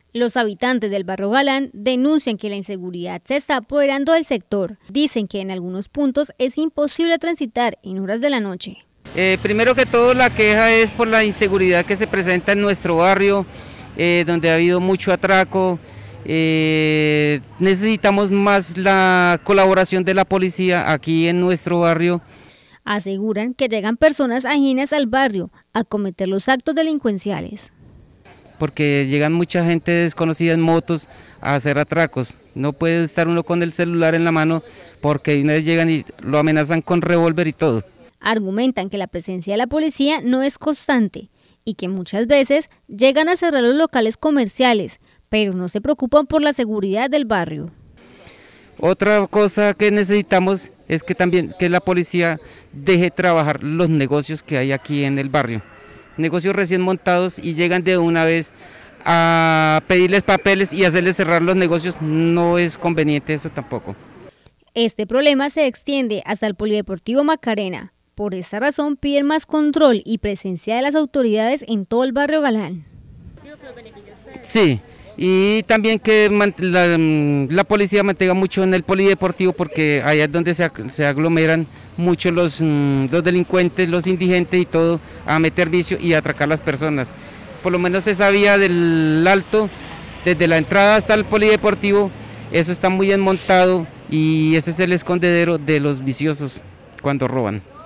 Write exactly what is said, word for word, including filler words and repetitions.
Los habitantes del barrio Galán denuncian que la inseguridad se está apoderando del sector. Dicen que en algunos puntos es imposible transitar en horas de la noche. Eh, primero que todo, la queja es por la inseguridad que se presenta en nuestro barrio, eh, donde ha habido mucho atraco. Eh, necesitamos más la colaboración de la policía aquí en nuestro barrio. Aseguran que llegan personas ajenas al barrio a cometer los actos delincuenciales. Porque llegan mucha gente desconocida en motos a hacer atracos. No puede estar uno con el celular en la mano porque una vez llegan y lo amenazan con revólver y todo. Argumentan que la presencia de la policía no es constante y que muchas veces llegan a cerrar los locales comerciales, pero no se preocupan por la seguridad del barrio. Otra cosa que necesitamos es que también que la policía deje trabajar los negocios que hay aquí en el barrio. Negocios recién montados y llegan de una vez a pedirles papeles y hacerles cerrar los negocios, no es conveniente eso tampoco. Este problema se extiende hasta el Polideportivo Macarena. Por esta razón piden más control y presencia de las autoridades en todo el barrio Galán. Sí, y también que la, la policía mantenga mucho en el Polideportivo porque allá es donde se, se aglomeran mucho los, los delincuentes, los indigentes y todo, a meter vicio y a atracar a las personas. Por lo menos esa vía del Alto, desde la entrada hasta el Polideportivo, eso está muy bien montado y ese es el escondedero de los viciosos cuando roban.